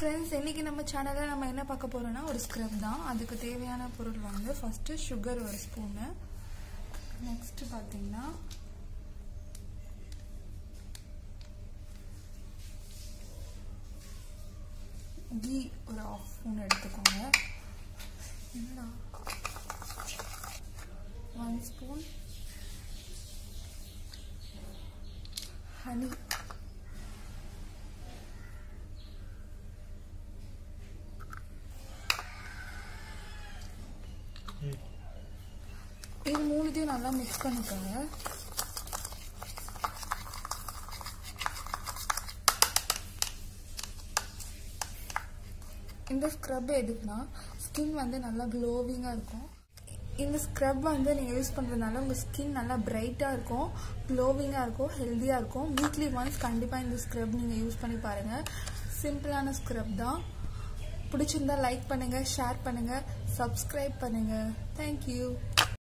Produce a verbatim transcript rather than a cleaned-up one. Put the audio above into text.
Friends, இன்னைக்கு நம்ம சேனல்ல நம்ம என்ன பார்க்க போறோம்னா ஒரு ஸ்க்ரப் தான். அதுக்கு தேவையான பொருள் வந்து ஃபர்ஸ்ட் சுகர் ஒரு ஸ்பூன், நெக்ஸ்ட் பாத்தீங்கன்னா கீ ஒரு ஹாஃப் ஸ்பூன் எடுத்துக்கோங்க. என்னடா ஒன் ஸ்பூன் ஹனி, இது மூணுத்தையும் நல்லா மிக்ஸ் பண்ணிக்கோங்க. இந்த ஸ்க்ரப் எதுக்குன்னா ஸ்கின் வந்து நல்லா க்ளோவிங்காக இருக்கும். இந்த ஸ்க்ரப் வந்து நீங்கள் யூஸ் பண்ணுறதுனால உங்கள் ஸ்கின் நல்லா பிரைட்டாக இருக்கும், க்ளோவிங்காக இருக்கும், ஹெல்த்தியாக இருக்கும். வீக்லி ஒன்ஸ் கண்டிப்பாக இந்த ஸ்க்ரப் நீங்கள் யூஸ் பண்ணி பாருங்கள். சிம்பிளான ஸ்க்ரப் தான். பிடிச்சிருந்தா லைக் பண்ணுங்கள், ஷேர் பண்ணுங்கள், சப்ஸ்கிரைப் பண்ணுங்கள். தேங்க்யூ.